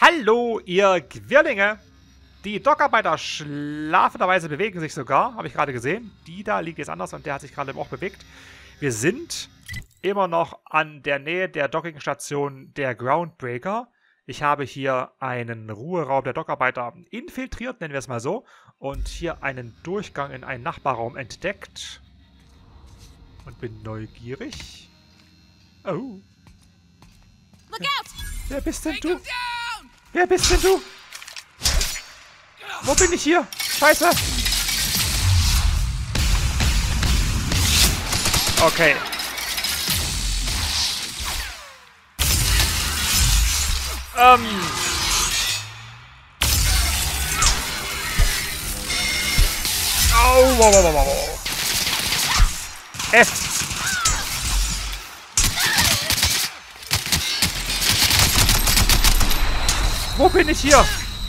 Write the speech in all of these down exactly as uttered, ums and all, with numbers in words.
Hallo, ihr Quirlinge! Die Dockarbeiter schlafenderweise bewegen sich sogar, habe ich gerade gesehen. Die da liegt jetzt anders und der hat sich gerade auch bewegt. Wir sind immer noch an der Nähe der Dockingstation der Groundbreaker. Ich habe hier einen Ruheraum der Dockarbeiter infiltriert, nennen wir es mal so. Und hier einen Durchgang in einen Nachbarraum entdeckt. Und bin neugierig. Oh. Wer bist denn du? Wer bist denn du? Wo bin ich hier? Scheiße. Okay. Ähm. Au, wow, wow, wow, wow. F. Wo bin ich hier?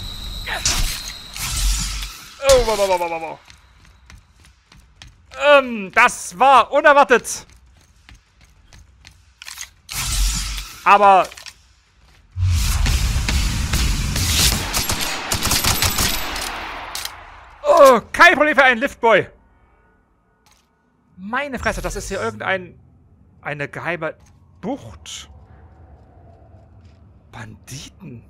Oh, wow, wow, wow, wow, wow. Ähm, das war unerwartet. Aber... Oh, kein Problem für einen Liftboy. Meine Fresse, das ist hier irgendein... eine geheime Bucht. Banditen.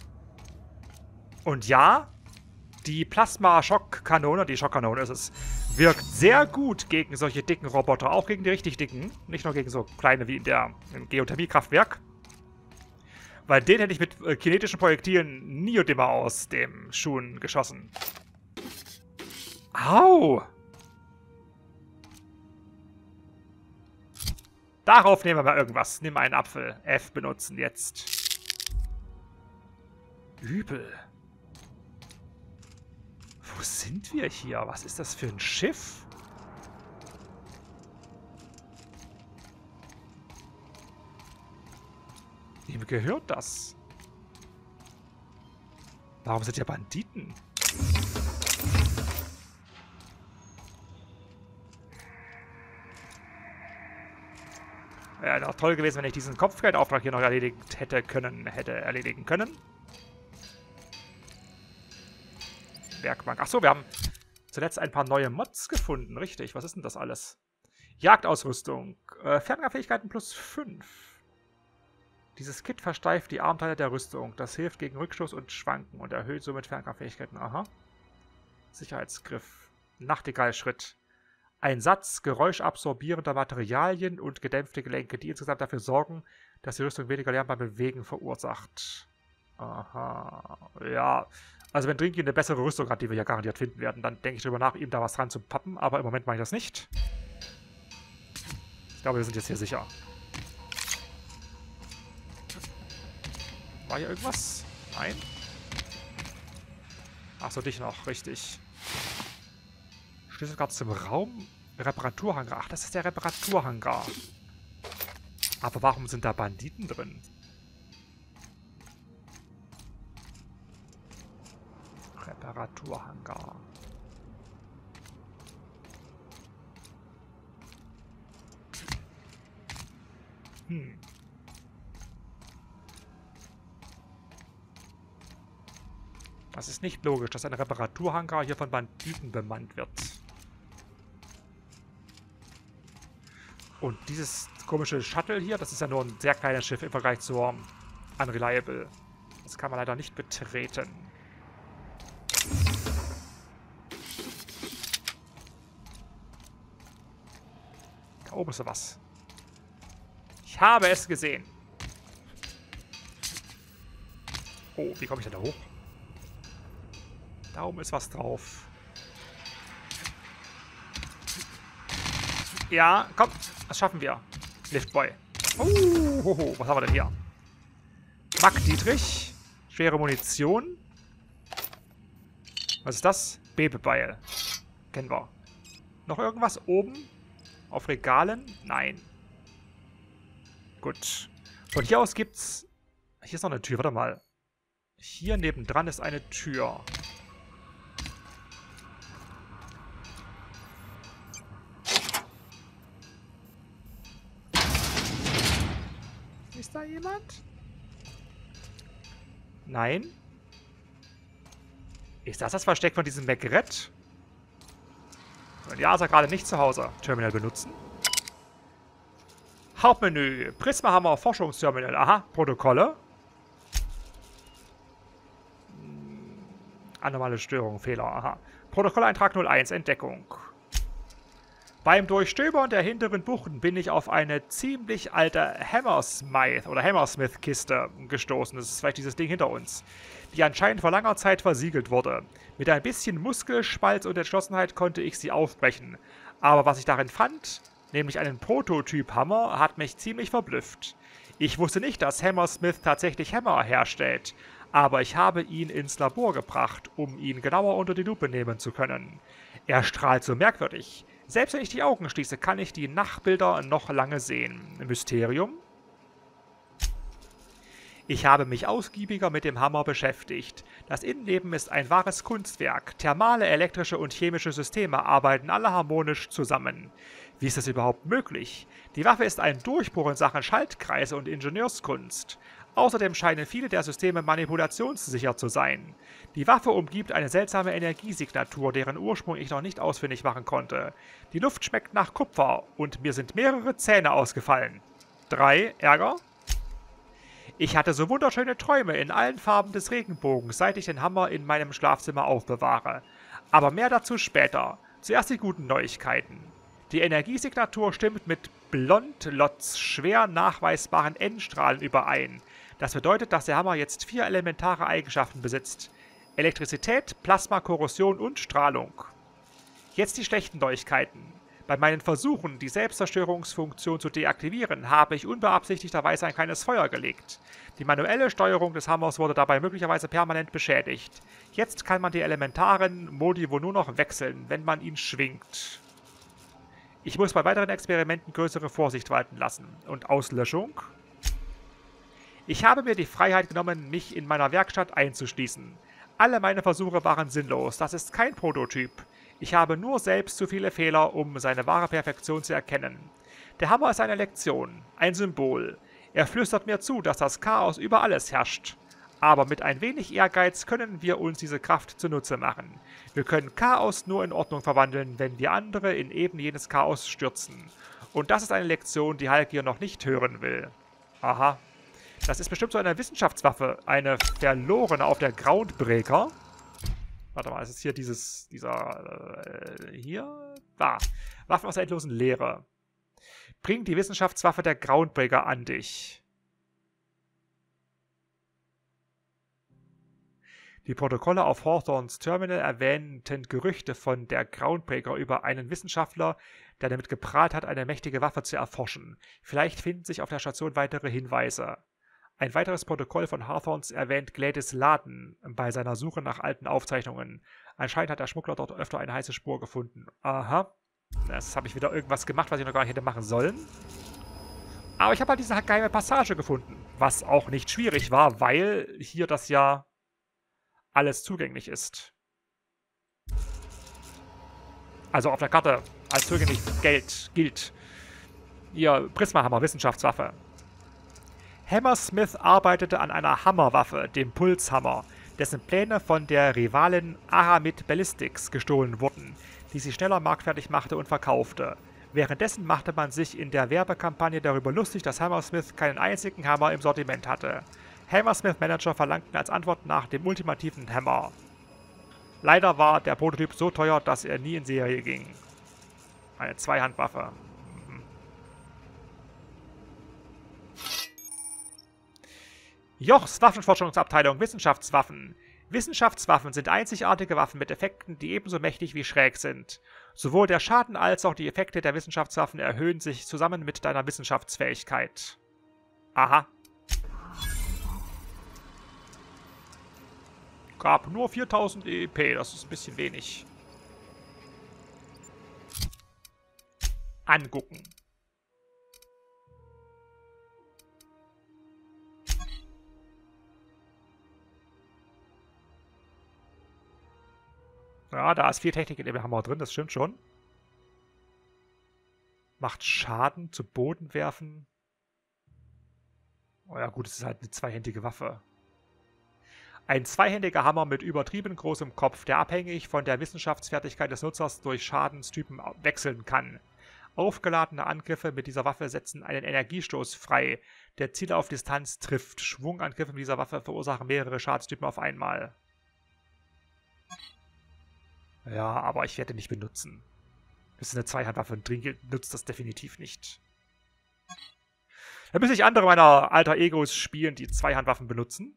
Und ja, die Plasma-Schockkanone, die Schockkanone ist es, wirkt sehr gut gegen solche dicken Roboter, auch gegen die richtig dicken, nicht nur gegen so kleine wie in der im Geothermie-Kraftwerk. Weil den hätte ich mit äh, kinetischen Projektilen nie und nimmer aus dem Schuhen geschossen. Au! Darauf nehmen wir mal irgendwas. Nimm einen Apfel. F benutzen jetzt. Übel. Wo sind wir hier? Was ist das für ein Schiff? Wem gehört das? Warum sind hier Banditen? Wäre doch toll gewesen, wenn ich diesen Kopfgeldauftrag hier noch erledigt hätte können, hätte erledigen können. Werkbank. Achso, wir haben zuletzt ein paar neue Mods gefunden. Richtig, was ist denn das alles? Jagdausrüstung. Äh, Fernkampffähigkeiten plus fünf. Dieses Kit versteift die Armteile der Rüstung. Das hilft gegen Rückstoß und Schwanken und erhöht somit Fernkampffähigkeiten. Aha. Sicherheitsgriff. Nachtigallschritt. Ein Satz geräuschabsorbierender Materialien und gedämpfte Gelenke, die insgesamt dafür sorgen, dass die Rüstung weniger Lärm beim Bewegen verursacht. Aha. Ja. Also wenn Drinky eine bessere Rüstung hat, die wir ja garantiert finden werden, dann denke ich darüber nach, ihm da was dran zu pappen. Aber im Moment mache ich das nicht. Ich glaube, wir sind jetzt hier sicher. War hier irgendwas? Nein. Achso, dich noch. Richtig. Schlüsselkarte zum Raum. Reparaturhangar. Ach, das ist der Reparaturhangar. Aber warum sind da Banditen drin? Reparaturhangar. Hm. Das ist nicht logisch, dass ein Reparaturhangar hier von Banditen bemannt wird. Und dieses komische Shuttle hier, das ist ja nur ein sehr kleines Schiff im Vergleich zur Unreliable. Das kann man leider nicht betreten. Da oben ist was. Ich habe es gesehen. Oh, wie komme ich denn da hoch? Da oben ist was drauf. Ja, komm. Das schaffen wir. Liftboy. Oh, hoho, was haben wir denn hier? Mack Dietrich. Schwere Munition. Was ist das? Bebebeil. Kennen wir. Noch irgendwas oben? Auf Regalen? Nein. Gut. Von hier aus gibt's... Hier ist noch eine Tür, warte mal. Hier nebendran ist eine Tür. Ist da jemand? Nein. Ist das das Versteck von diesem Maigret? Ja, ist er gerade nicht zu Hause. Terminal benutzen. Hauptmenü. Prismahammer Forschungsterminal. Aha, Protokolle. Anormale Störung, Fehler. Aha. Protokolleintrag null eins, Entdeckung. Beim Durchstöbern der hinteren Buchten bin ich auf eine ziemlich alte Hammersmith oder Hammersmith-Kiste gestoßen. Das ist vielleicht dieses Ding hinter uns, die anscheinend vor langer Zeit versiegelt wurde. Mit ein bisschen Muskelspalz und Entschlossenheit konnte ich sie aufbrechen. Aber was ich darin fand, nämlich einen Prototyp-Hammer, hat mich ziemlich verblüfft. Ich wusste nicht, dass Hammersmith tatsächlich Hammer herstellt, aber ich habe ihn ins Labor gebracht, um ihn genauer unter die Lupe nehmen zu können. Er strahlt so merkwürdig. Selbst wenn ich die Augen schließe, kann ich die Nachbilder noch lange sehen. Mysterium? Ich habe mich ausgiebiger mit dem Hammer beschäftigt. Das Innenleben ist ein wahres Kunstwerk. Thermale, elektrische und chemische Systeme arbeiten alle harmonisch zusammen. Wie ist das überhaupt möglich? Die Waffe ist ein Durchbruch in Sachen Schaltkreise und Ingenieurskunst. Außerdem scheinen viele der Systeme manipulationssicher zu sein. Die Waffe umgibt eine seltsame Energiesignatur, deren Ursprung ich noch nicht ausfindig machen konnte. Die Luft schmeckt nach Kupfer und mir sind mehrere Zähne ausgefallen. Drei Ärger? Ich hatte so wunderschöne Träume in allen Farben des Regenbogens, seit ich den Hammer in meinem Schlafzimmer aufbewahre. Aber mehr dazu später. Zuerst die guten Neuigkeiten. Die Energiesignatur stimmt mit Blondlots schwer nachweisbaren N-Strahlen überein. Das bedeutet, dass der Hammer jetzt vier elementare Eigenschaften besitzt. Elektrizität, Plasma, Korrosion und Strahlung. Jetzt die schlechten Neuigkeiten. Bei meinen Versuchen, die Selbstzerstörungsfunktion zu deaktivieren, habe ich unbeabsichtigterweise ein kleines Feuer gelegt. Die manuelle Steuerung des Hammers wurde dabei möglicherweise permanent beschädigt. Jetzt kann man die elementaren Modi wohl nur noch wechseln, wenn man ihn schwingt. Ich muss bei weiteren Experimenten größere Vorsicht walten lassen. Und Auslöschung? Ich habe mir die Freiheit genommen, mich in meiner Werkstatt einzuschließen. Alle meine Versuche waren sinnlos. Das ist kein Prototyp. Ich habe nur selbst zu viele Fehler, um seine wahre Perfektion zu erkennen. Der Hammer ist eine Lektion, ein Symbol. Er flüstert mir zu, dass das Chaos über alles herrscht. Aber mit ein wenig Ehrgeiz können wir uns diese Kraft zunutze machen. Wir können Chaos nur in Ordnung verwandeln, wenn wir andere in eben jenes Chaos stürzen. Und das ist eine Lektion, die Halkir noch nicht hören will. Aha. Das ist bestimmt so eine Wissenschaftswaffe. Eine verlorene auf der Groundbreaker. Warte mal, ist es hier dieses, dieser, äh, hier? Da. Waffen aus der endlosen Leere. Bring die Wissenschaftswaffe der Groundbreaker an dich. Die Protokolle auf Hawthorns Terminal erwähnten Gerüchte von der Groundbreaker über einen Wissenschaftler, der damit geprahlt hat, eine mächtige Waffe zu erforschen. Vielleicht finden sich auf der Station weitere Hinweise. Ein weiteres Protokoll von Hawthorns erwähnt Gladys Laden bei seiner Suche nach alten Aufzeichnungen. Anscheinend hat der Schmuggler dort öfter eine heiße Spur gefunden. Aha. Das habe ich wieder irgendwas gemacht, was ich noch gar nicht hätte machen sollen. Aber ich habe halt diese geheime Passage gefunden. Was auch nicht schwierig war, weil hier das ja alles zugänglich ist. Also auf der Karte als zugänglich Geld gilt. Hier, Prismahammer, Wissenschaftswaffe. Hammersmith arbeitete an einer Hammerwaffe, dem Pulshammer, dessen Pläne von der Rivalin Aramid Ballistics gestohlen wurden, die sie schneller marktfertig machte und verkaufte. Währenddessen machte man sich in der Werbekampagne darüber lustig, dass Hammersmith keinen einzigen Hammer im Sortiment hatte. Hammersmith-Manager verlangten als Antwort nach dem ultimativen Hammer. Leider war der Prototyp so teuer, dass er nie in Serie ging. Eine Zweihandwaffe. Jochs Waffenforschungsabteilung Wissenschaftswaffen. Wissenschaftswaffen sind einzigartige Waffen mit Effekten, die ebenso mächtig wie schräg sind. Sowohl der Schaden als auch die Effekte der Wissenschaftswaffen erhöhen sich zusammen mit deiner Wissenschaftsfähigkeit. Aha. Gab nur viertausend E E P, das ist ein bisschen wenig. Angucken. Ja, da ist viel Technik in dem Hammer drin, das stimmt schon. Macht Schaden, zu Boden werfen. Oh ja gut, es ist halt eine zweihändige Waffe. Ein zweihändiger Hammer mit übertrieben großem Kopf, der abhängig von der Wissenschaftsfertigkeit des Nutzers durch Schadenstypen wechseln kann. Aufgeladene Angriffe mit dieser Waffe setzen einen Energiestoß frei, der Ziele auf Distanz trifft. Schwungangriffe mit dieser Waffe verursachen mehrere Schadenstypen auf einmal. Ja, aber ich werde nicht benutzen. Das ist eine Zweihandwaffe und Dringel nutzt das definitiv nicht. Da müssen sich andere meiner alter Egos spielen, die Zweihandwaffen benutzen.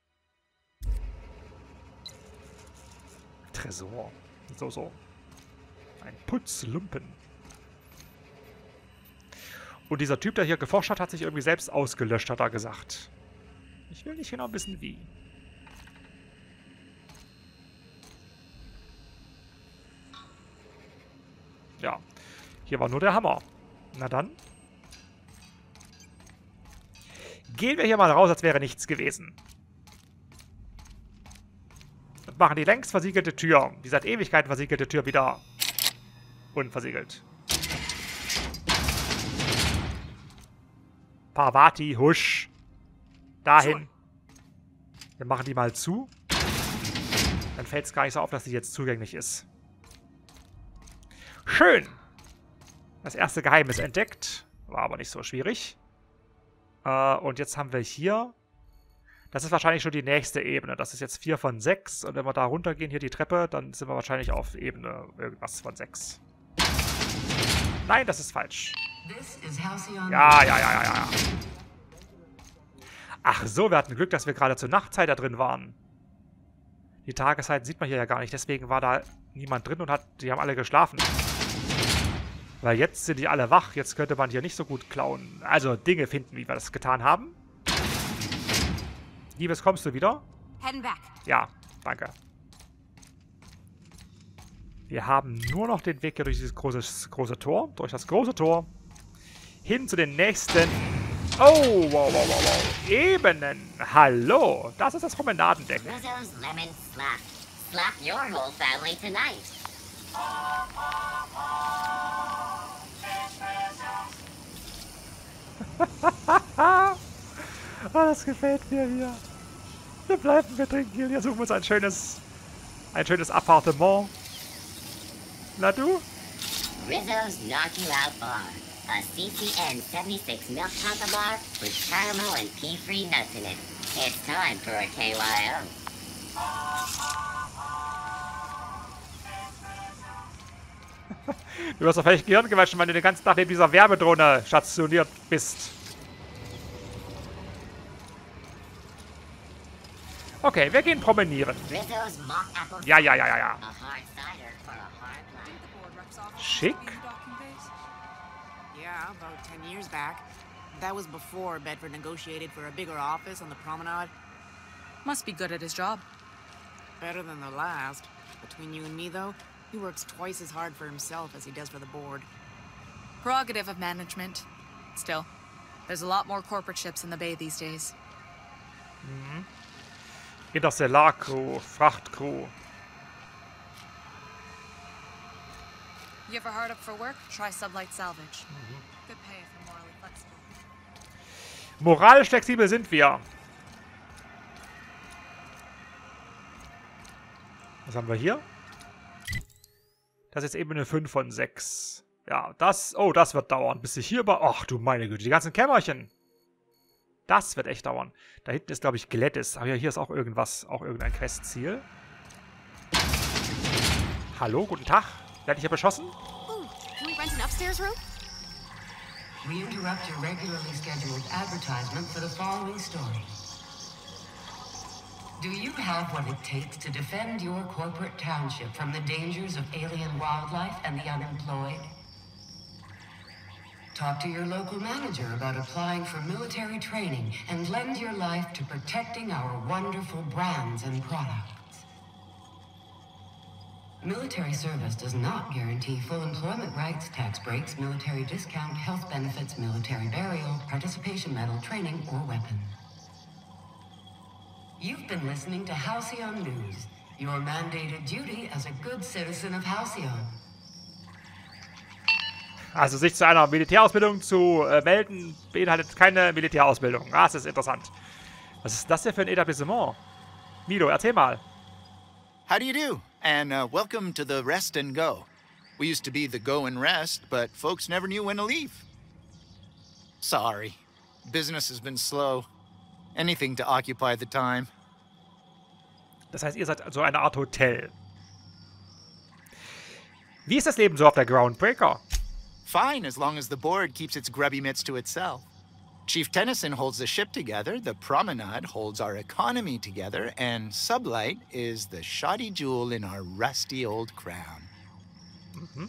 Tresor. So, so. Ein Putzlumpen. Und dieser Typ, der hier geforscht hat, hat sich irgendwie selbst ausgelöscht, hat er gesagt. Ich will nicht genau wissen, wie. Ja. Hier war nur der Hammer. Na dann. Gehen wir hier mal raus, als wäre nichts gewesen. Und machen die längst versiegelte Tür, die seit Ewigkeiten versiegelte Tür wieder unversiegelt. Parvati, husch. Dahin. Wir machen die mal zu. Dann fällt es gar nicht so auf, dass sie jetzt zugänglich ist. Schön. Das erste Geheimnis entdeckt. War aber nicht so schwierig. Äh, und jetzt haben wir hier... Das ist wahrscheinlich schon die nächste Ebene. Das ist jetzt vier von sechs. Und wenn wir da runtergehen, hier die Treppe, dann sind wir wahrscheinlich auf Ebene irgendwas von sechs. Nein, das ist falsch. Ja, ja, ja, ja, ja. Ach so, wir hatten Glück, dass wir gerade zur Nachtzeit da drin waren. Die Tageszeiten sieht man hier ja gar nicht. Deswegen war da niemand drin und hat, die haben alle geschlafen. Weil jetzt sind die alle wach. Jetzt könnte man hier nicht so gut klauen. Also Dinge finden, wie wir das getan haben. Liebes, kommst du wieder? Ja, danke. Wir haben nur noch den Weg hier durch dieses große, große Tor. Durch das große Tor. Hin zu den nächsten... Oh, wow, wow, wow, wow. Ebenen. Hallo. Das ist das Promenadendeck. Rizzo's Lemon Slap. Slap your whole family tonight. Oh, das gefällt mir hier. Wir bleiben, wir trinken hier. Wir suchen uns ein schönes, ein schönes Appartement. Na du? Rizzo's Knock You Out Bar. A C C N seventy-six milk chocolate bar with caramel and pea-free nuts in it. It's time for a K Y O. Du hast doch vielleicht Gehirn gewaschen, weil du den ganzen Tag neben dieser Werbedrohne stationiert bist. Okay, wir gehen promenieren. Ja, ja, ja, ja, ja. Schick. Yeah, about ten years back. That was before Bedford negotiated for a bigger office on the promenade. Must be good at his job. Better than the last. Between you and me, though, he works twice as hard for himself as he does for the board. Prerogative of management. Still, there's a lot more corporate ships in the bay these days. Mhm. Interstellar-Crew, Frachtcrew. You ever hard up for work? Try Sublight Salvage. Mhm. Good pay if you're morally flexible. Moralisch flexibel sind wir. Was haben wir hier? Das ist jetzt eben eine fünf von sechs. Ja, das... Oh, das wird dauern, bis ich hier über... Ach du meine Güte, die ganzen Kämmerchen. Das wird echt dauern. Da hinten ist, glaube ich, Glättis. Aber ja, hier ist auch irgendwas, auch irgendein Questziel. Hallo, guten Tag. Werde ich hier beschossen? Ooh, can we rent an upstairs room? We interrupt your regularly scheduled advertisement for the following story. Do you have what it takes to defend your corporate township from the dangers of alien wildlife and the unemployed? Talk to your local manager about applying for military training and lend your life to protecting our wonderful brands and products. Military service does not guarantee full employment rights, tax breaks, military discount, health benefits, military burial, participation medal, training, or weapons. You've been listening to Halcyon News, your mandated duty as a good citizen of Halcyon. Also sich zu einer Militärausbildung zu äh, melden, beinhaltet keine Militärausbildung. Ah, das ist interessant. Was ist das denn für ein Etablissement? Milo, erzähl mal. How do you do? And uh, welcome to the Rest and Go. We used to be the Go and Rest, but folks never knew when to leave. Sorry. Business has been slow. Anything to occupy the time. Das heißt, ihr seid so eine Art Hotel. Wie ist das Leben so auf der Groundbreaker? Fine, as long as the board keeps its grubby mitts to itself. Chief Tennyson holds the ship together, the Promenade holds our economy together, and Sublight is the shoddy jewel in our rusty old crown. Mhm.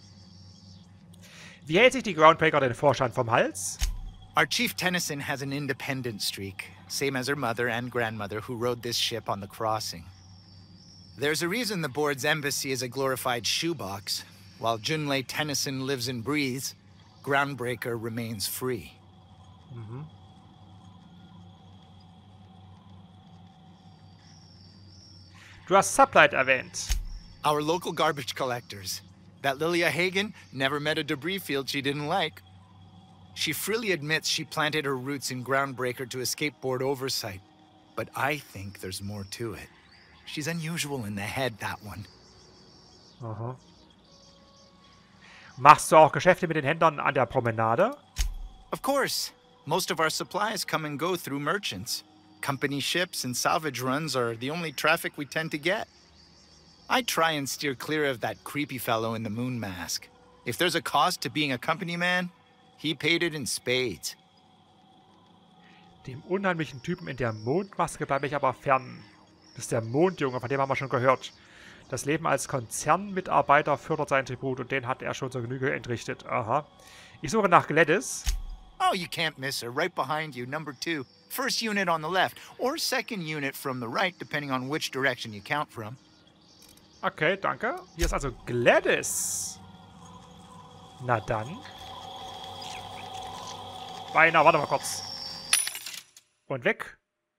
Wie hält sich die Groundbreaker den Vorstand vom Hals? Our Chief Tennyson has an independent streak, same as her mother and grandmother who rode this ship on the crossing. There's a reason the board's embassy is a glorified shoebox. While Junlei Tennyson lives and breathes, Groundbreaker remains free. Mhm. Du hast Sublight erwähnt. Our local garbage collectors. That Lilia Hagen never met a debris field she didn't like. She freely admits she planted her roots in Groundbreaker to escape board oversight. But I think there's more to it. She's unusual in the head, that one. Aha. Machst du auch Geschäfte mit den Händlern an der Promenade? Of course. Most of our supplies come and go through merchants. Company ships and salvage runs are the only traffic we tend to get. I try and steer clear of that creepy fellow in the moon mask. If there's a cost to being a company man, he paid it in spades. Dem unheimlichen Typen in der Mondmaske bleibe ich aber fern. Das ist der Mondjunge, von dem haben wir schon gehört. Das Leben als Konzernmitarbeiter fördert seinen Tribut und den hat er schon zur Genüge entrichtet. Aha. Ich suche nach Gladys. Oh, you can't miss her. Right behind you, number two. First unit on the left, or second unit from the right, depending on which direction you count from. Okay, danke. Hier ist also Gladys. Na dann. Beinahe, warte mal kurz. Und weg.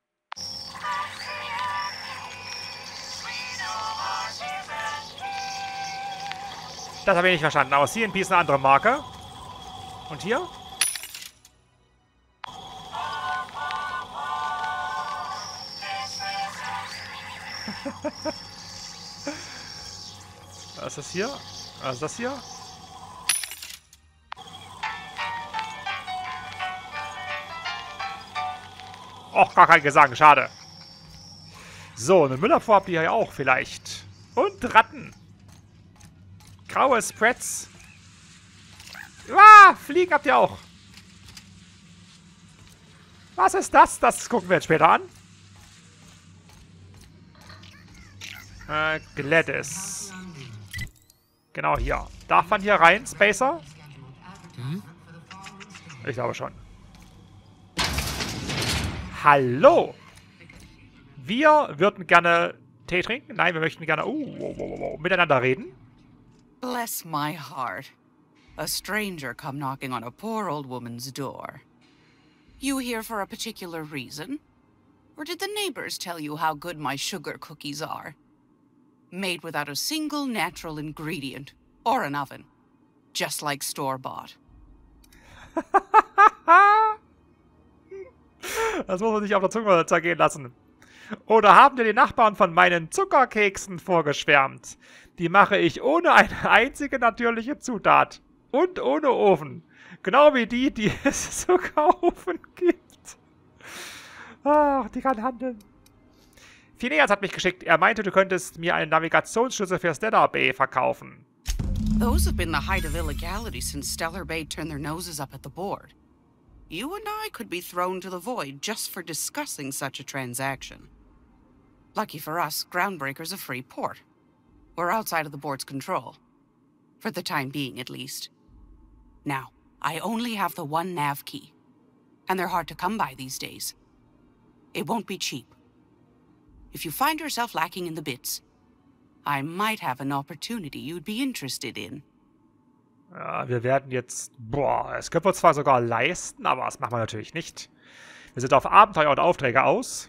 Das habe ich nicht verstanden. Aber C N P ist eine andere Marke. Und hier? Was ist das hier? Was ist das hier? Och, gar kein Gesang. Schade. So, eine Müllabfuhr habt ihr ja auch vielleicht. Und Ratten. Graue Spreads. Ah, Fliegen habt ihr auch. Was ist das? Das gucken wir jetzt später an. Äh, Gladys. Genau hier. Darf man hier rein, Spacer? Hm? Ich glaube schon. Hallo! Wir würden gerne Tee trinken. Nein, wir möchten gerne uh, oh, oh, oh, miteinander reden. Bless my heart. A stranger come knocking on a poor old woman's door. You here for a particular reason? Or did the neighbors tell you how good my sugar cookies are? Made without a single natural ingredient or an oven. Just like store-bought. Das muss man sich auf der Zunge zergehen lassen. Oder haben dir die Nachbarn von meinen Zuckerkeksen vorgeschwärmt? Die mache ich ohne eine einzige natürliche Zutat. Und ohne Ofen. Genau wie die, die es zu kaufen gibt. Ach, die kann handeln. Phineas hat mich geschickt. Er meinte, du könntest mir einen Navigationsschlüssel für Stellar Bay verkaufen. Those have been the height of illegality since Stellar Bay turned their noses up at the board. You and I could be thrown to the void just for discussing such a transaction. Lucky for us, Groundbreaker's a free port. We're outside of the board's control. For the time being, at least. Now, I only have the one nav key. And they're hard to come by these days. It won't be cheap. If you find yourself lacking in the bits, I might have an opportunity you'd be interested in. Ja, wir werden jetzt... Boah, das können wir zwar sogar leisten, aber das machen wir natürlich nicht. Wir sind auf Abenteuer und Aufträge aus.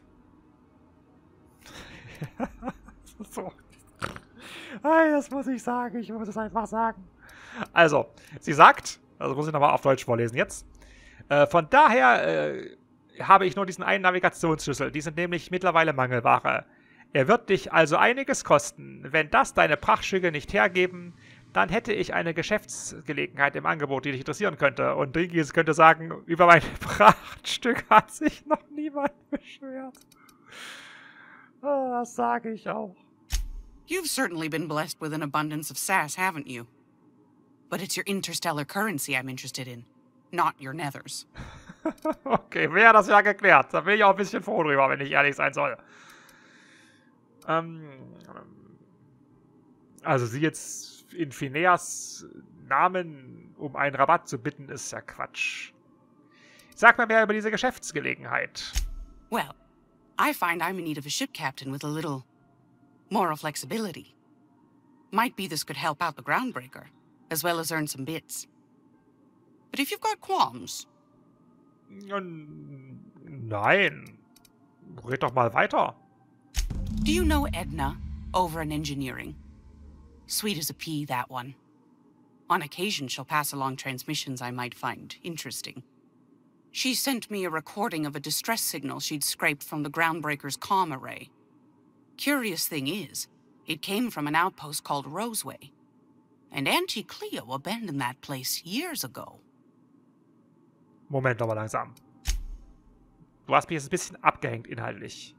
So. Hey, das muss ich sagen. Ich muss es einfach sagen. Also, sie sagt... Also muss ich nochmal auf Deutsch vorlesen jetzt. Äh, von daher äh, habe ich nur diesen einen Navigationsschlüssel. Die sind nämlich mittlerweile Mangelware. Er wird dich also einiges kosten. Wenn das deine Prachtstücke nicht hergeben, dann hätte ich eine Geschäftsgelegenheit im Angebot, die dich interessieren könnte. Und Drinkies könnte sagen, über mein Prachtstück hat sich noch niemand beschwert. Oh, das sage ich auch. You've certainly been blessed with an abundance of sass, haven't you? But it's your interstellar currency I'm interested in, not your nethers. Okay, wäre das ja geklärt. Da bin ich auch ein bisschen froh drüber, wenn ich ehrlich sein soll. Ähm, also sie jetzt in Phineas Namen um einen Rabatt zu bitten, ist ja Quatsch. Sag mir mehr über diese Geschäftsgelegenheit. Well, I find I'm in need of a ship captain with a little moral flexibility. Might be this could help out the Groundbreaker, as well as earn some bits. But if you've got qualms... Nein. Red doch mal weiter. Do you know Edna, over in engineering? Sweet as a pea, that one. On occasion, she'll pass along transmissions I might find interesting. She sent me a recording of a distress signal she'd scraped from the Groundbreaker's comm array. Curious thing is, it came from an outpost called Roseway. And Auntie Cleo abandoned that place years ago. Moment nochmal langsam. Du hast mich jetzt ein bisschen abgehängt inhaltlich.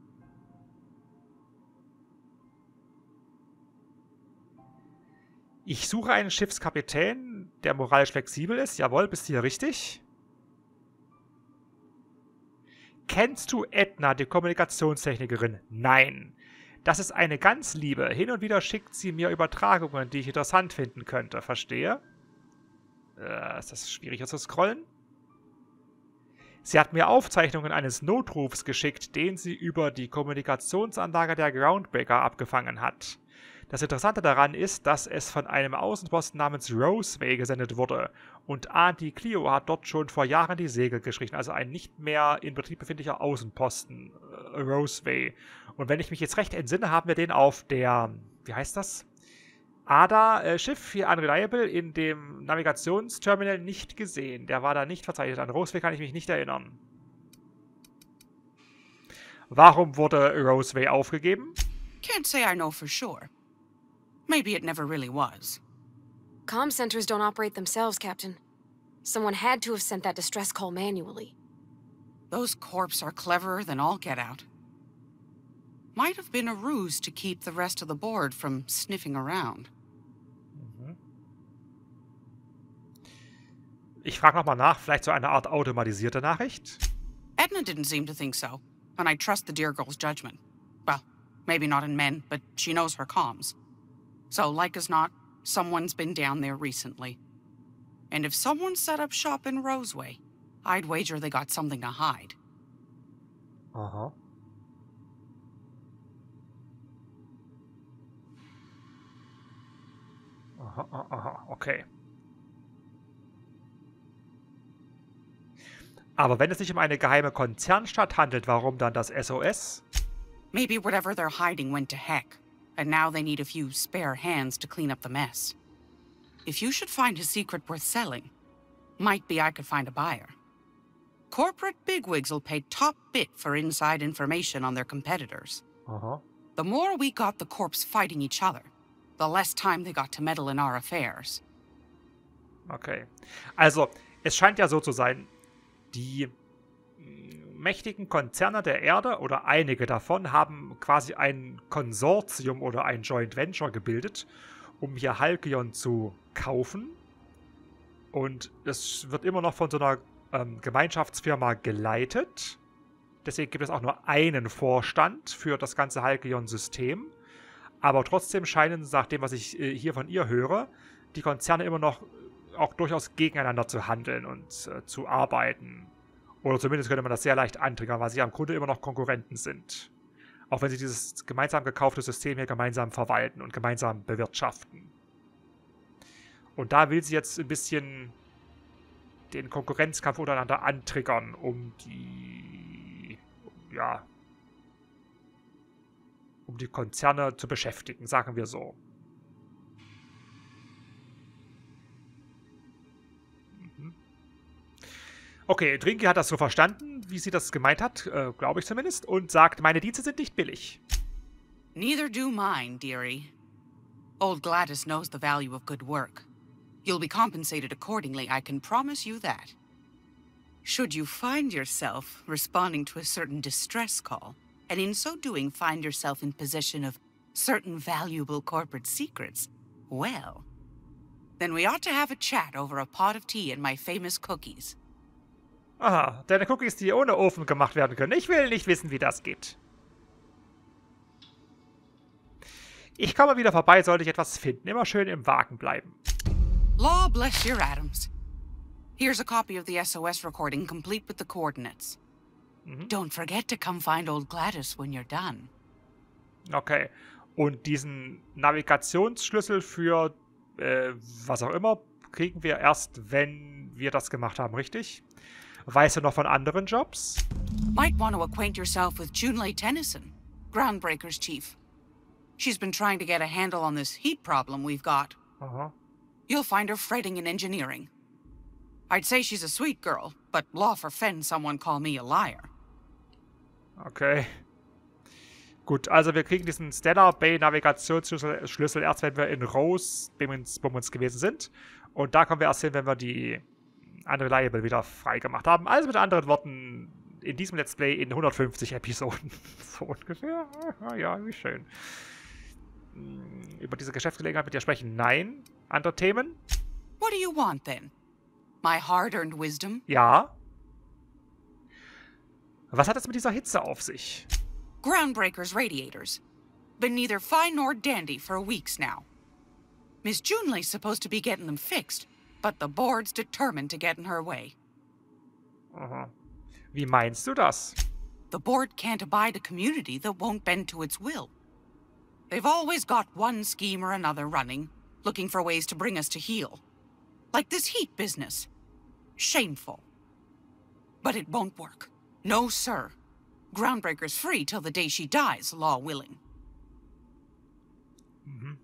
Ich suche einen Schiffskapitän, der moralisch flexibel ist. Jawohl, bist du hier richtig? Kennst du Edna, die Kommunikationstechnikerin? Nein. Das ist eine ganz liebe. Hin und wieder schickt sie mir Übertragungen, die ich interessant finden könnte. Verstehe? Äh, ist das schwieriger zu scrollen? Sie hat mir Aufzeichnungen eines Notrufs geschickt, den sie über die Kommunikationsanlage der Groundbreaker abgefangen hat. Das Interessante daran ist, dass es von einem Außenposten namens Roseway gesendet wurde. Und Auntie Cleo hat dort schon vor Jahren die Segel gestrichen, also ein nicht mehr in Betrieb befindlicher Außenposten, äh, Roseway. Und wenn ich mich jetzt recht entsinne, haben wir den auf der, wie heißt das? A D A-Schiff hier Unreliable in dem Navigationsterminal nicht gesehen. Der war da nicht verzeichnet. An Roseway kann ich mich nicht erinnern. Warum wurde Roseway aufgegeben? Can't say I know for sure. Maybe it never really was. Comm centers don't operate themselves, Captain. Someone had to have sent that distress call manually. Those corps are cleverer than all get out. Might have been a ruse to keep the rest of the board from sniffing around. Mhm. Ich frage nochmal nach, vielleicht so eine Art automatisierte Nachricht? Edna didn't seem to think so, and I trust the dear girl's judgment. Well, maybe not in men, but she knows her comms. So, like as not, someone's been down there recently. And if someone set up shop in Roseway, I'd wager they got something to hide. Aha. Aha, aha, aha, okay. Aber wenn es sich um eine geheime Konzernstadt handelt, warum dann das S O S? Maybe whatever they're hiding went to heck, and now they need a few spare hands to clean up the mess. If you should find a secret worth selling, might be I could find a buyer. Corporate bigwigs will pay top bit for inside information on their competitors. Aha. The more we got the corps fighting each other, the less time they got to meddle in our affairs. Okay. Also, es scheint ja so zu sein, die mächtigen Konzerne der Erde oder einige davon haben quasi ein Konsortium oder ein Joint Venture gebildet, um hier Halcyon zu kaufen. Und es wird immer noch von so einer ähm, Gemeinschaftsfirma geleitet. Deswegen gibt es auch nur einen Vorstand für das ganze Halcyon-System. Aber trotzdem scheinen, nach dem, was ich äh, hier von ihr höre, die Konzerne immer noch auch durchaus gegeneinander zu handeln und äh, zu arbeiten. Oder zumindest könnte man das sehr leicht antriggern, weil sie ja im Grunde immer noch Konkurrenten sind. Auch wenn sie dieses gemeinsam gekaufte System hier gemeinsam verwalten und gemeinsam bewirtschaften. Und da will sie jetzt ein bisschen den Konkurrenzkampf untereinander antriggern, um die, ja, um die Konzerne zu beschäftigen, sagen wir so. Okay, Drinky hat das so verstanden, wie sie das gemeint hat, äh, glaube ich zumindest, und sagt, meine Dienste sind nicht billig. Neither do mine, dearie. Old Gladys knows the value of good work. You'll be compensated accordingly, I can promise you that. Should you find yourself responding to a certain distress call, and in so doing find yourself in possession of certain valuable corporate secrets, well, then we ought to have a chat over a pot of tea and my famous cookies. Aha, deine Cookies, die ohne Ofen gemacht werden können. Ich will nicht wissen, wie das geht. Ich komme wieder vorbei, sollte ich etwas finden. Immer schön im Wagen bleiben. Law bless your atoms. Here's a copy of the S O S recording, complete with the coordinates. Mhm. Don't forget to come find old Gladys when you're done. Okay. Und diesen Navigationsschlüssel für äh, was auch immer kriegen wir erst, wenn wir das gemacht haben, richtig? Weißt du noch von anderen Jobs? Might want to acquaint yourself with Junlei Tennyson, Groundbreaker's chief. She's been trying to get a handle on this heat problem we've got. Aha. You'll find her fretting in engineering. I'd say she's a sweet girl, but law forfend someone call me a liar. Okay. Gut, also wir kriegen diesen Stellar Bay Navigationsschlüssel Schlüssel erst, wenn wir in Rose, wo wir uns gewesen sind. Und da kommen wir erst hin, wenn wir die Unreliable wieder freigemacht haben. Also mit anderen Worten, in diesem Let's Play in hundertfünfzig Episoden. So ungefähr. Ja, wie schön. Über diese Geschäftsgelegenheit mit dir sprechen? Nein. Andere Themen? What do you want then? My hard-earned wisdom? Ja. Was hat es mit dieser Hitze auf sich? Groundbreaker's radiators. Been neither fine nor dandy for weeks now. Miss Junlei's supposed to be getting them fixed, but the board's determined to get in her way. Aha. Wie meinst du das? The board can't abide a community that won't bend to its will. They've always got one scheme or another running, looking for ways to bring us to heel. Like this heat business. Shameful. But it won't work. No, sir. Groundbreaker's free till the day she dies, law willing. Mhm.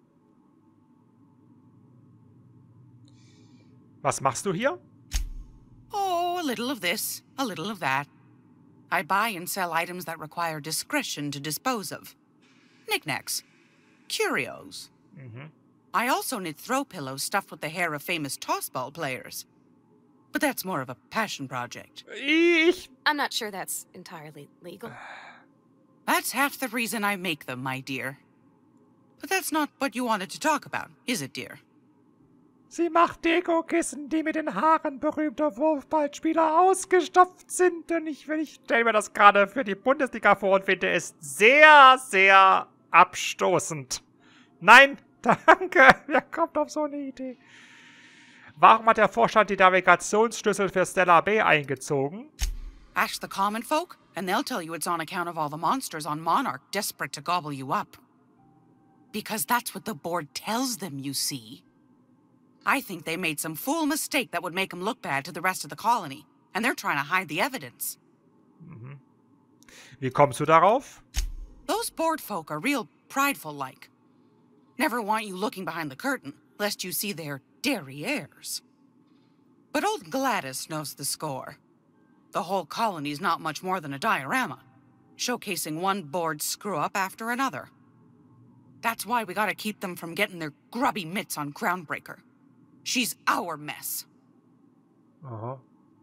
Was machst du hier? Oh, a little of this, a little of that. I buy and sell items that require discretion to dispose of. Knickknacks. Curios. Mhm. I also knit throw pillows stuffed with the hair of famous tossball players. But that's more of a passion project. Ich... I'm not sure that's entirely legal. That's half the reason I make them, my dear. But that's not what you wanted to talk about, is it, dear? Sie macht Deko-Kissen, die mit den Haaren berühmter Wurfballspieler ausgestopft sind. Und ich, ich stelle mir das gerade für die Bundesliga vor und finde es sehr, sehr abstoßend. Nein, danke. Wer kommt auf so eine Idee? Warum hat der Vorstand die Navigationsschlüssel für Stellar Bay eingezogen? Ask the common folk, and they'll tell you it's on account of all the monsters on Monarch desperate to gobble you up. Because that's what the board tells them, you see. I think they made some fool mistake that would make them look bad to the rest of the colony, and they're trying to hide the evidence. Mhm. Wie kommst du darauf? Those board folk are real prideful-like. Never want you looking behind the curtain, lest you see their derrieres. But old Gladys knows the score. The whole colony's not much more than a diorama, showcasing one board screw-up after another. That's why we gotta keep them from getting their grubby mitts on Groundbreaker. She's our mess. Aha.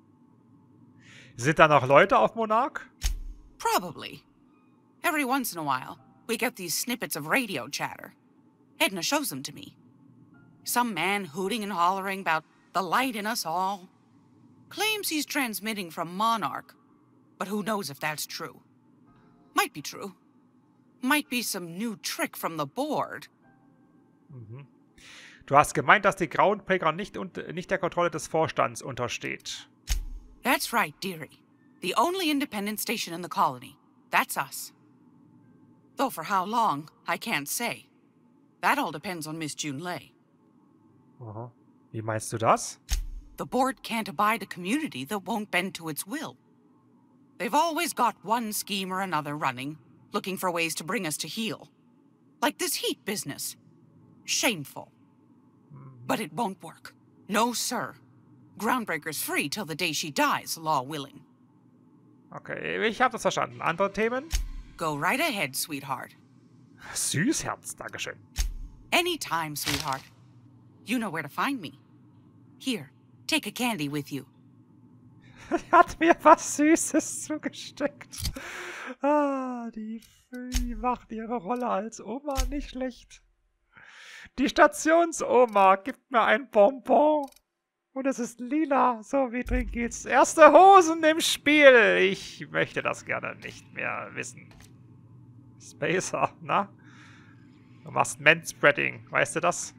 Sind da noch Leute auf Monarch? Probably. Every once in a while, we get these snippets of radio chatter. Edna shows them to me. Some man hooting and hollering about the light in us all. Claims he's transmitting from Monarch, but who knows if that's true. Might be true. Might be some new trick from the board. Mhm. Du hast gemeint, dass die Groundbreaker nicht, nicht der Kontrolle des Vorstands untersteht. That's right, dearie. The only independent station in the colony. That's us. Though for how long, I can't say. That all depends on Miss Junlei. Aha. Wie meinst du das? The board can't abide a community that won't bend to its will. They've always got one scheme or another running, looking for ways to bring us to heel. Like this heat business. Shameful. But it won't work. No, sir. Groundbreaker's free till the day she dies, law willing. Okay, ich habe das verstanden. Andere Themen? Go right ahead, sweetheart. Süßherz, Dankeschön. Anytime, sweetheart. You know where to find me. Here, take a candy with you. Er hat mir was Süßes zugesteckt. Ah, die, die macht ihre Rolle als Oma nicht schlecht. Die Stationsoma gibt mir ein Bonbon. Und es ist lila. So, wie drin geht's? Erste Hosen im Spiel. Ich möchte das gerne nicht mehr wissen. Spacer, na? Du machst Manspreading. Weißt du das?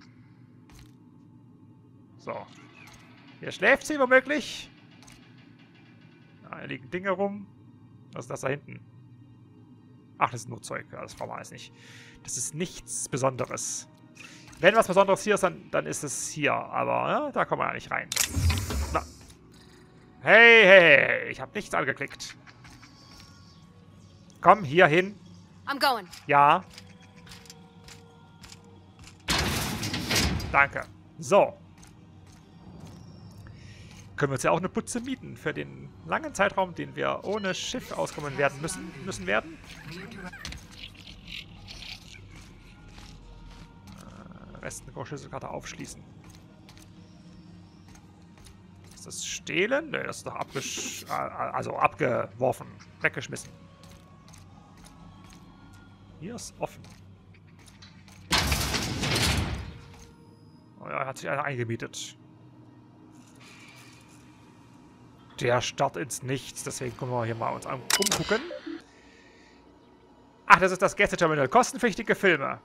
So. Hier schläft sie womöglich. Da liegen Dinge rum. Was ist das da hinten? Ach, das ist nur Zeug. Ja, das brauchen wir alles nicht. Das ist nichts Besonderes. Wenn was Besonderes hier ist, dann, dann ist es hier. Aber ja, da kommen wir ja nicht rein. Na. Hey, hey, hey. Ich habe nichts angeklickt. Komm, hier hin. I'm going. Ja. Danke. So. Können wir uns ja auch eine Putze mieten für den langen Zeitraum, den wir ohne Schiff auskommen werden müssen, müssen werden. Äh, Resten-Schlüsselkarte aufschließen. Ist das Stehlen? Nö, das ist doch abgesch also abgeworfen, weggeschmissen. Hier ist offen. Oh ja, hat sich einer eingemietet. Der starrt ins Nichts, deswegen können wir hier mal uns umgucken. Ach, das ist das Gästeterminal. Kostenpflichtige Filme.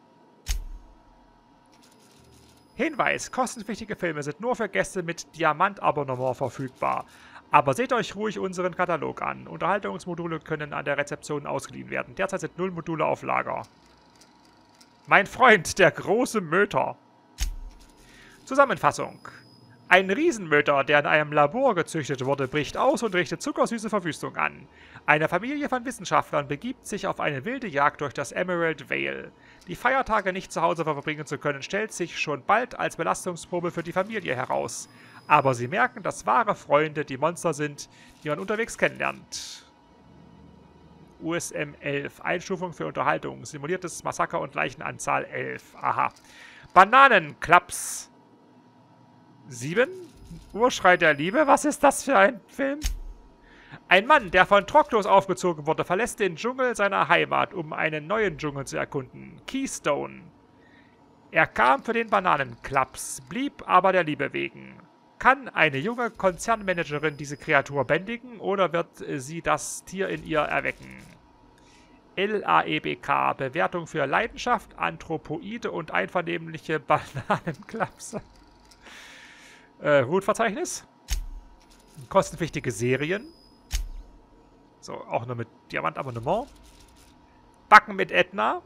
Hinweis, kostenpflichtige Filme sind nur für Gäste mit Diamant-Abonnement verfügbar. Aber seht euch ruhig unseren Katalog an. Unterhaltungsmodule können an der Rezeption ausgeliehen werden. Derzeit sind null Module auf Lager. Mein Freund, der große Möter. Zusammenfassung. Ein Riesenmöter, der in einem Labor gezüchtet wurde, bricht aus und richtet zuckersüße Verwüstung an. Eine Familie von Wissenschaftlern begibt sich auf eine wilde Jagd durch das Emerald Vale. Die Feiertage nicht zu Hause verbringen zu können, stellt sich schon bald als Belastungsprobe für die Familie heraus. Aber sie merken, dass wahre Freunde die Monster sind, die man unterwegs kennenlernt. U S M elf. Einstufung für Unterhaltung. Simuliertes Massaker und Leichenanzahl elf. Aha. Bananenklaps. sieben? Urschrei der Liebe? Was ist das für ein Film? Ein Mann, der von Troglos aufgezogen wurde, verlässt den Dschungel seiner Heimat, um einen neuen Dschungel zu erkunden. Keystone. Er kam für den Bananenklaps, blieb aber der Liebe wegen. Kann eine junge Konzernmanagerin diese Kreatur bändigen oder wird sie das Tier in ihr erwecken? L A E B K. Bewertung für Leidenschaft, Anthropoide und einvernehmliche Bananenklapse. Äh, Route-Verzeichnis. Kostenpflichtige Serien. So, auch nur mit Diamantabonnement. Backen mit Edna.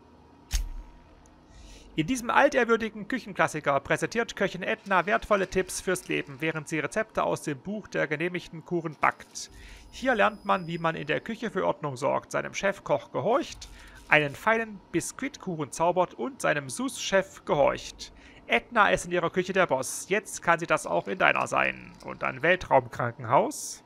In diesem altehrwürdigen Küchenklassiker präsentiert Köchin Edna wertvolle Tipps fürs Leben, während sie Rezepte aus dem Buch der genehmigten Kuren backt. Hier lernt man, wie man in der Küche für Ordnung sorgt, seinem Chefkoch gehorcht, einen feinen Biskuitkuchen zaubert und seinem Sous-Chef gehorcht. Edna ist in ihrer Küche der Boss. Jetzt kann sie das auch in deiner sein. Und ein Weltraumkrankenhaus.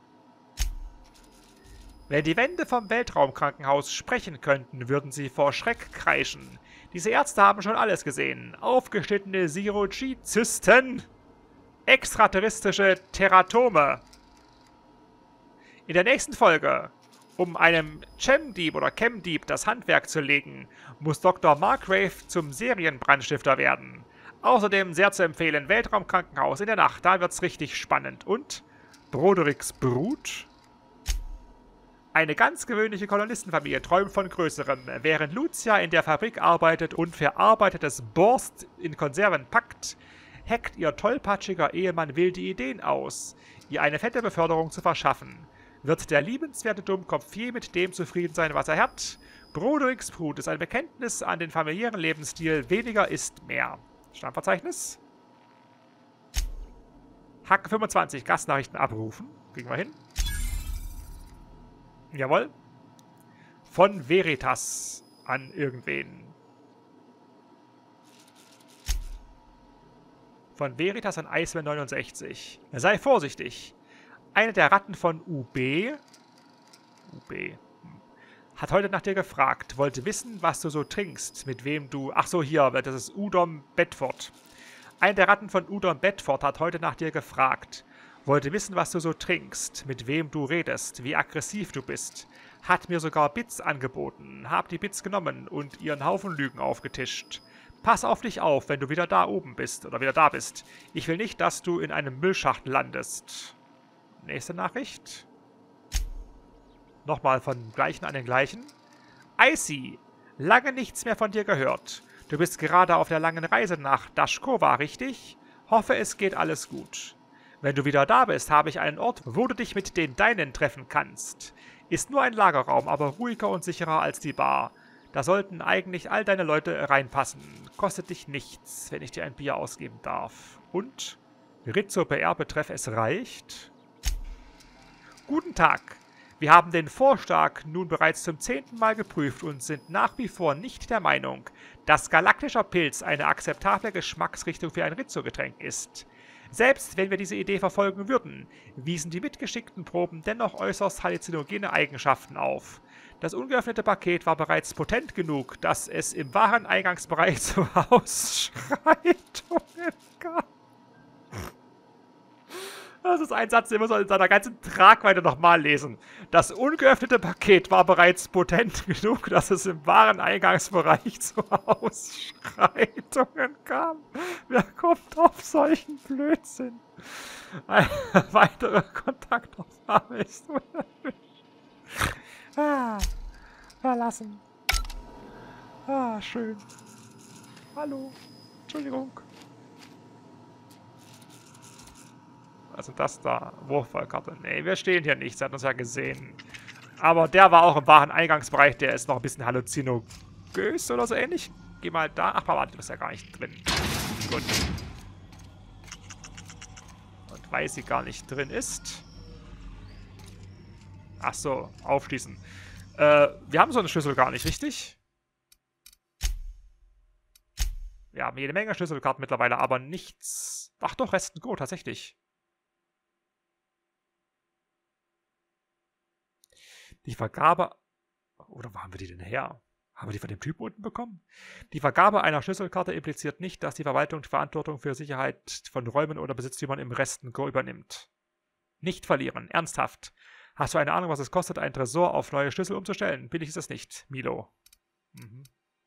Wenn die Wände vom Weltraumkrankenhaus sprechen könnten, würden sie vor Schreck kreischen. Diese Ärzte haben schon alles gesehen. Aufgeschnittene Zero-G-Zysten. Extraterrestrische Teratome. In der nächsten Folge, um einem Chemdieb oder Chemdieb das Handwerk zu legen, muss Doktor Margrave zum Serienbrandstifter werden. Außerdem sehr zu empfehlen, Weltraumkrankenhaus in der Nacht, da wird's richtig spannend. Und Brodericks Brut. Eine ganz gewöhnliche Kolonistenfamilie träumt von Größerem. Während Lucia in der Fabrik arbeitet und verarbeitetes Borst in Konserven packt, hackt ihr tollpatschiger Ehemann wilde Ideen aus, ihr eine fette Beförderung zu verschaffen. Wird der liebenswerte Dummkopf je mit dem zufrieden sein, was er hat? Brodericks Brut ist ein Bekenntnis an den familiären Lebensstil. Weniger ist mehr. Stammverzeichnis. Hack fünfundzwanzig. Gastnachrichten abrufen. Kriegen wir hin. Jawohl. Von Veritas an irgendwen. Von Veritas an Iceman neunundsechzig. Sei vorsichtig. Eine der Ratten von U B. U B. Hm. hat heute nach dir gefragt, wollte wissen, was du so trinkst, mit wem du... Ach so, hier, das ist Udom Bedford. Einer der Ratten von Udom Bedford hat heute nach dir gefragt, wollte wissen, was du so trinkst, mit wem du redest, wie aggressiv du bist. Hat mir sogar Bits angeboten, hab die Bits genommen und ihren Haufen Lügen aufgetischt. Pass auf dich auf, wenn du wieder da oben bist oder wieder da bist. Ich will nicht, dass du in einem Müllschacht landest. Nächste Nachricht. Nochmal von Gleichen an den Gleichen. Icy, lange nichts mehr von dir gehört. Du bist gerade auf der langen Reise nach Dashkova, richtig? Hoffe, es geht alles gut. Wenn du wieder da bist, habe ich einen Ort, wo du dich mit den Deinen treffen kannst. Ist nur ein Lagerraum, aber ruhiger und sicherer als die Bar. Da sollten eigentlich all deine Leute reinpassen. Kostet dich nichts, wenn ich dir ein Bier ausgeben darf. Und? Rizzo P R-Betreff, es reicht. Guten Tag. Wir haben den Vorschlag nun bereits zum zehnten Mal geprüft und sind nach wie vor nicht der Meinung, dass galaktischer Pilz eine akzeptable Geschmacksrichtung für ein Rizzo-Getränk ist. Selbst wenn wir diese Idee verfolgen würden, wiesen die mitgeschickten Proben dennoch äußerst halluzinogene Eigenschaften auf. Das ungeöffnete Paket war bereits potent genug, dass es im Wareneingangsbereich zu Ausschreitungen gab. Das ist ein Satz, den muss man in seiner ganzen Tragweite nochmal lesen. Das ungeöffnete Paket war bereits potent genug, dass es im Wareneingangsbereich zu Ausschreitungen kam. Wer kommt auf solchen Blödsinn? Eine weitere Kontaktaufnahme ist unerwünscht. Ah, verlassen. Ah, schön. Hallo. Entschuldigung. Also das da, Wurffallkarte. Nee, wir stehen hier nicht, sie hat uns ja gesehen. Aber der war auch im wahren Eingangsbereich, der ist noch ein bisschen halluzinogös oder so ähnlich. Geh mal da. Ach, warte, du bist ja gar nicht drin. Gut. Und weil sie gar nicht drin ist. Ach so, aufschließen. Äh, wir haben so eine Schlüssel gar nicht, richtig? Wir haben jede Menge Schlüsselkarten mittlerweile, aber nichts. Ach doch, Resten Go, tatsächlich. Die Vergabe... Oder wo haben wir die denn her? Haben wir die von dem Typen unten bekommen? Die Vergabe einer Schlüsselkarte impliziert nicht, dass die Verwaltung die Verantwortung für Sicherheit von Räumen oder Besitztümern im Resten Go übernimmt. Nicht verlieren. Ernsthaft. Hast du eine Ahnung, was es kostet, einen Tresor auf neue Schlüssel umzustellen? Billig ist es nicht, Milo. Mhm.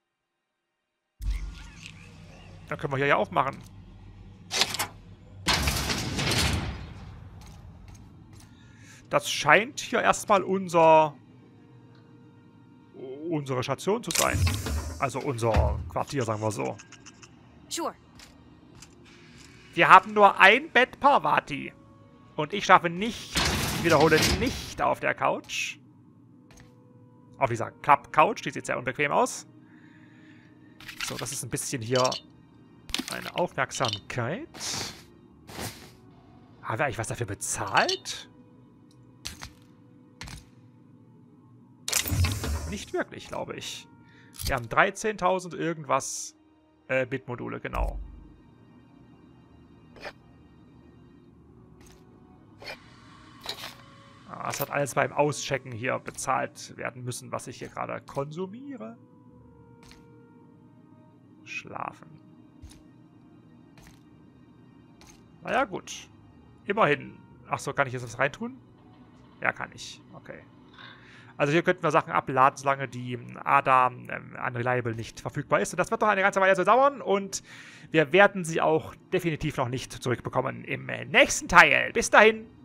Dann können wir hier ja aufmachen. Das scheint hier erstmal unser unsere Station zu sein. Also unser Quartier, sagen wir so. Sure. Wir haben nur ein Bett, Parvati. Und ich schlafe nicht, ich wiederhole, nicht auf der Couch. Auf dieser Klapp-Couch, die sieht sehr unbequem aus. So, das ist ein bisschen hier eine Aufmerksamkeit. Haben wir eigentlich was dafür bezahlt? Nicht wirklich, glaube ich. Wir haben dreizehntausend irgendwas äh, Bitmodule, genau. Ah, es hat alles beim Auschecken hier bezahlt werden müssen, was ich hier gerade konsumiere. Schlafen. Naja, gut. Immerhin. Achso, kann ich jetzt was reintun? Ja, kann ich. Okay. Also hier könnten wir Sachen abladen, solange die A D A ähm, Unreliable nicht verfügbar ist. Und das wird doch eine ganze Weile so dauern. Und wir werden sie auch definitiv noch nicht zurückbekommen im nächsten Teil. Bis dahin.